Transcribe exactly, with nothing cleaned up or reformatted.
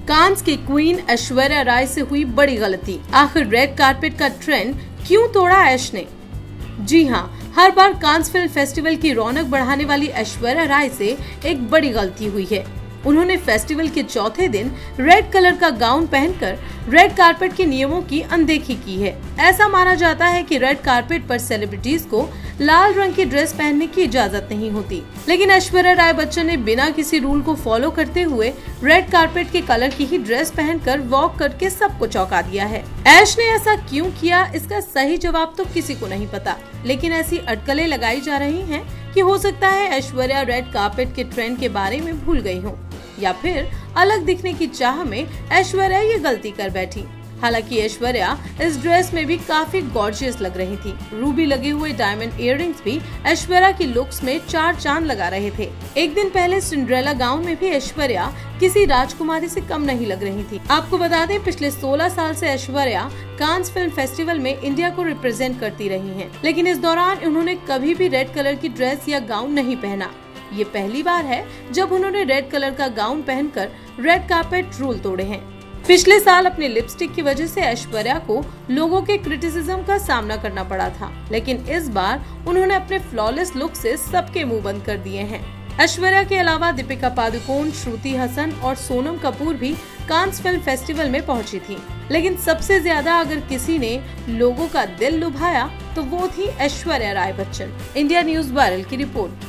कांस की क्वीन ऐश्वर्या राय से हुई बड़ी गलती। आखिर रेड कारपेट का ट्रेंड क्यों तोड़ा ऐश ने? जी हाँ, हर बार कांस फिल्म फेस्टिवल की रौनक बढ़ाने वाली ऐश्वर्या राय से एक बड़ी गलती हुई है। उन्होंने फेस्टिवल के चौथे दिन रेड कलर का गाउन पहनकर रेड कारपेट के नियमों की अनदेखी की है। ऐसा माना जाता है कि रेड कारपेट पर सेलिब्रिटीज को लाल रंग की ड्रेस पहनने की इजाजत नहीं होती, लेकिन ऐश्वर्या राय बच्चन ने बिना किसी रूल को फॉलो करते हुए रेड कारपेट के कलर की ही ड्रेस पहनकर वॉक करके सबको चौंका दिया है। ऐश ने ऐसा क्यों किया, इसका सही जवाब तो किसी को नहीं पता, लेकिन ऐसी अटकलें लगाई जा रही हैं कि हो सकता है ऐश्वर्या रेड कारपेट के ट्रेंड के बारे में भूल गई हो, या फिर अलग दिखने की चाह में ऐश्वर्या ये गलती कर बैठी। हालांकि ऐश्वर्या इस ड्रेस में भी काफी गॉर्जियस लग रही थी। रूबी लगे हुए डायमंड इयररिंग्स भी ऐश्वर्या की लुक्स में चार चांद लगा रहे थे। एक दिन पहले सिंड्रेला गाउन में भी ऐश्वर्या किसी राजकुमारी से कम नहीं लग रही थी। आपको बता दें, पिछले सोलह साल से ऐश्वर्या कांस फिल्म फेस्टिवल में इंडिया को रिप्रेजेंट करती रही हैं, लेकिन इस दौरान उन्होंने कभी भी रेड कलर की ड्रेस या गाउन नहीं पहना। ये पहली बार है जब उन्होंने रेड कलर का गाउन पहनकर रेड कारपेट रूल तोड़े हैं। पिछले साल अपने लिपस्टिक की वजह से ऐश्वर्या को लोगों के क्रिटिसिज्म का सामना करना पड़ा था, लेकिन इस बार उन्होंने अपने फ्लॉलेस लुक से सबके मुंह बंद कर दिए हैं। ऐश्वर्या के अलावा दीपिका पादुकोण, श्रुति हसन और सोनम कपूर भी कांस फिल्म फेस्टिवल में पहुंची थी, लेकिन सबसे ज्यादा अगर किसी ने लोगों का दिल लुभाया तो वो थी Aishwarya Rai Bachchan. India news viral की रिपोर्ट।